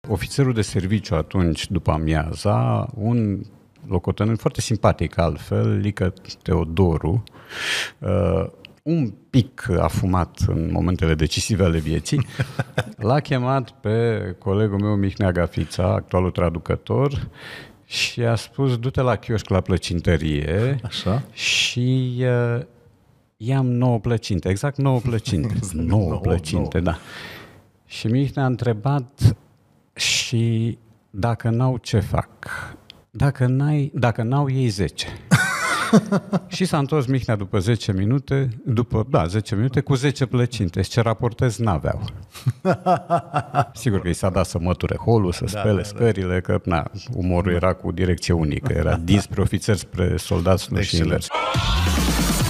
ofițerul de serviciu atunci, după amiaza, un locotenent foarte simpatic altfel, Lică Teodoru, un pic afumat în momentele decisive ale vieții, l-a chemat pe colegul meu Mihnea Gafița, actualul traducător, și a spus, du-te la chioșc la plăcintărie. Așa. Și i-am 9 plăcinte, exact 9 plăcinte. 9 plăcinte, da. Și Mihnea a întrebat, și dacă n-au, ce fac? Dacă n-au, ei 10. Și s-a întors Mihnea după 10 minute, 10 minute cu 10 plăcinte. Și ce raportez, n-aveau. Sigur că i s-a dat să măture holul, să spele scările, că umorul era cu direcție unică. Era dinspre ofițeri spre soldați, nu și invers.